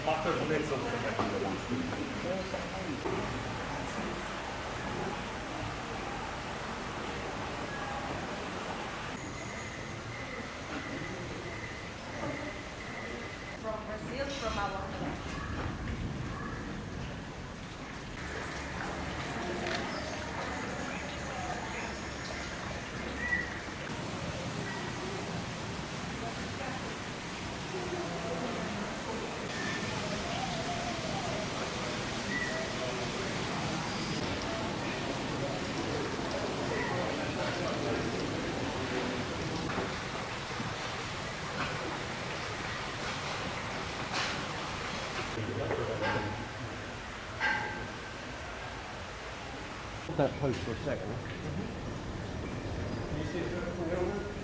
Fatto mezzo from Brazil, from our that post for a second. Can you see it?